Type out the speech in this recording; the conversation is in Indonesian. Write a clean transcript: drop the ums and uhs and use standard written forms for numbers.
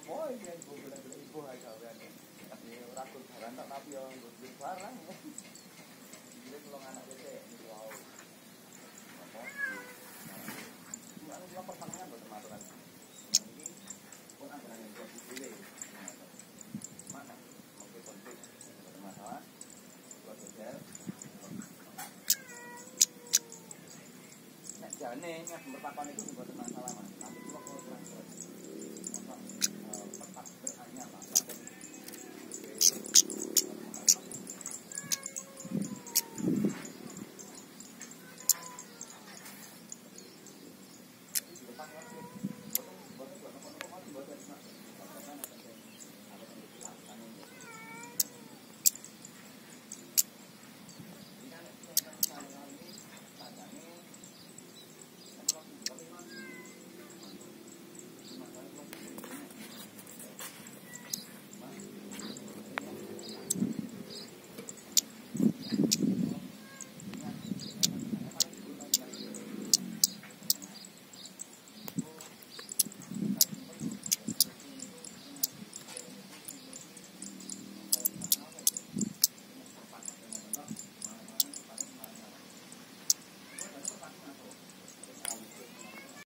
apa iki ibu golek-golek ibu ae gaweane. Tapi ora kudaran tok tapi yo nggo barang. Iki kula anak dhisik niku wau. Apa? Nah, kula pertanyaan boten maturan. Iki pun anggane kok dhewe. Mana? Oke penting. Boten masalah. Kula jajal. Nek jane nek bertakon iku